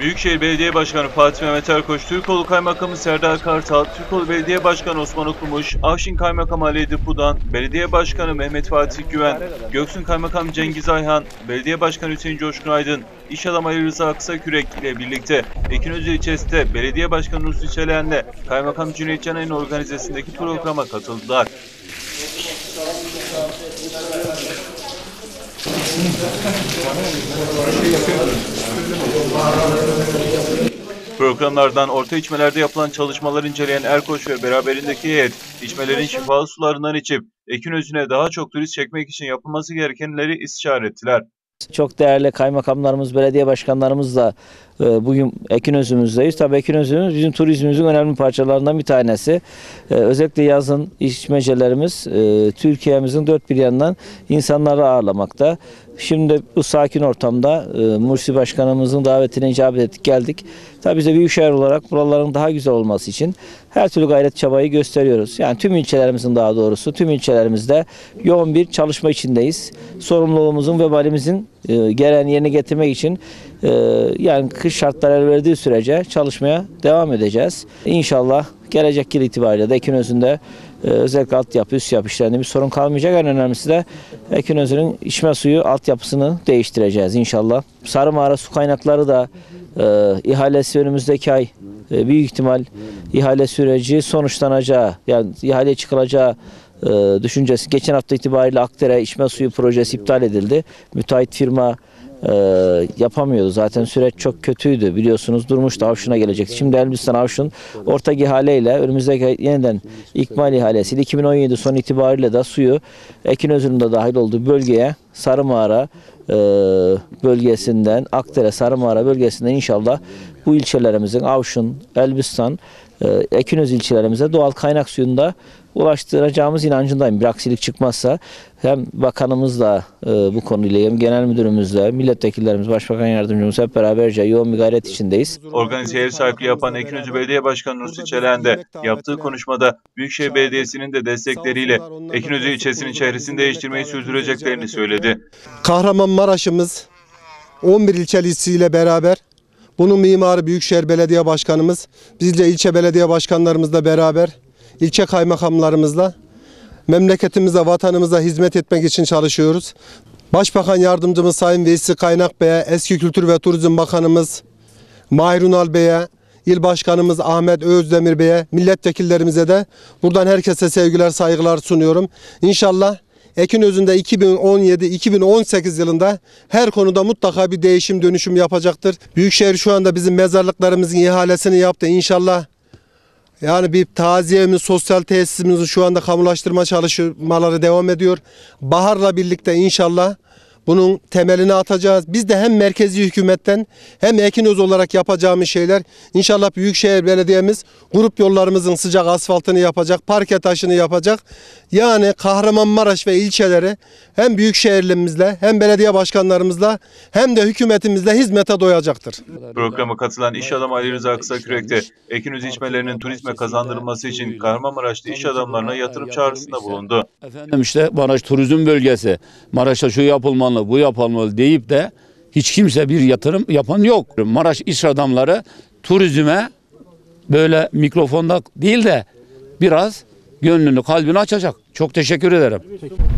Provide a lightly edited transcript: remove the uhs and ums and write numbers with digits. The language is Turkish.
Büyükşehir Belediye Başkanı Fatih Mehmet Erkoç, Türkoğlu Kaymakamı Serdar Kartal, Türkoğlu Belediye Başkanı Osman Okumuş, Avşin Kaymakamı Ali Edip Budan, Belediye Başkanı Mehmet Fatih Güven, Göksun Kaymakam Cengiz Ayhan, Belediye Başkanı Hüseyin Coşkun Aydın, İş Adamı Ali Rıza Aksakürek ile birlikte Ekinözü ilçesinde Belediye Başkanı Nusri Çeleyen'le Kaymakam Cüneyt Canay'ın organizasyondaki programa katıldılar. Programlardan orta içmelerde yapılan çalışmaları inceleyen Erkoç ve beraberindeki heyet, içmelerin şifalı sularından içip Ekinözü'ne daha çok turist çekmek için yapılması gerekenleri istişare ettiler. Çok değerli kaymakamlarımız, belediye başkanlarımızla bugün Ekinözü'müzdeyiz. Tabii Ekinözü'müz bizim turizmimizin önemli parçalarından bir tanesi. Özellikle yazın içmecelerimiz Türkiye'mizin dört bir yanından insanları ağırlamakta. Şimdi bu sakin ortamda Mursi Başkanımızın davetine icabet ettik, geldik. Tabii biz de büyükşehir olarak buraların daha güzel olması için her türlü gayret çabayı gösteriyoruz. Yani tüm ilçelerimizin, daha doğrusu tüm ilçelerimizde yoğun bir çalışma içindeyiz. Sorumluluğumuzun, vebalimizin gereğini yerine getirmek için yani kış şartları el verdiği sürece çalışmaya devam edeceğiz. İnşallah gelecek yıl itibariyle de Ekinözü'nde özellikle altyapı, üst yapı işlerinde bir sorun kalmayacak. En önemlisi de Ekinözü'nün içme suyu altyapısını değiştireceğiz inşallah. Sarı Mağara su kaynakları da ihalesi önümüzdeki ay büyük ihtimal ihale süreci sonuçlanacağı, yani ihaleye çıkılacağı düşüncesi. Geçen hafta itibariyle Akdere içme suyu projesi iptal edildi. Müteahhit firma yapamıyordu. Zaten süreç çok kötüydü. Biliyorsunuz durmuştu. Avşin'e gelecekti. Şimdi Elbistan Avşin ortak ihaleyle önümüzdeki yeniden ikmal ihalesiyle 2017 son itibariyle de suyu Ekinözü'nün de dahil olduğu bölgeye Sarı Mağara bölgesinden, Akdere Sarı Mağara bölgesinden inşallah bu ilçelerimizin Avşin, Elbistan, Ekinözü ilçelerimize doğal kaynak suyunu da ulaştıracağımız inancındayım. Bir aksilik çıkmazsa hem bakanımızla bu konuyla hem genel müdürümüzle, milletvekillerimiz, başbakan yardımcımız hep beraberce yoğun bir gayret içindeyiz. Organize ev sahipliği yapan Ekinözü Belediye Başkanı Nusri Çeleyen de yaptığı konuşmada Büyükşehir Belediyesi'nin de destekleriyle Ekinözü ilçesinin çehresini değiştirmeyi sürdüreceklerini söyledi. Kahramanmaraş'ımız 11 ilçelisiyle beraber bunun mimarı Büyükşehir Belediye Başkanımız, biz de ilçe belediye başkanlarımızla beraber ilçe kaymakamlarımızla memleketimize, vatanımıza hizmet etmek için çalışıyoruz. Başbakan Yardımcımız Sayın Veysi Kaynak Bey'e, eski Kültür ve Turizm Bakanımız Mahir Ünal Bey'e, İl Başkanımız Ahmet Özdemir Bey'e, milletvekillerimize de buradan herkese sevgiler, saygılar sunuyorum. İnşallah Ekinözü'nde 2017-2018 yılında her konuda mutlaka bir değişim, dönüşüm yapacaktır. Büyükşehir şu anda bizim mezarlıklarımızın ihalesini yaptı. İnşallah yani bir taziyemiz, sosyal tesisimizin şu anda kamulaştırma çalışmaları devam ediyor. Baharla birlikte inşallah bunun temelini atacağız. Biz de hem merkezi hükümetten hem Ekinöz olarak yapacağımız şeyler, İnşallah Büyükşehir Belediye'miz grup yollarımızın sıcak asfaltını yapacak, parke taşını yapacak. Yani Kahramanmaraş ve ilçeleri hem büyükşehirlerimizle hem belediye başkanlarımızla hem de hükümetimizle hizmete doyacaktır. Programa katılan İş Adamı Ali Rıza Aksakürek de Ekinözü içmelerinin turizme kazandırılması için Kahramanmaraş'ta iş adamlarına yatırım çağrısında bulundu. Efendim işte Maraş turizm bölgesi, Maraş'ta şu yapılmalı, bu yapılmalı deyip de hiç kimse bir yatırım yapan yok. Maraş iş adamları turizme böyle mikrofonda değil de biraz gönlünü, kalbini açacak. Çok teşekkür ederim.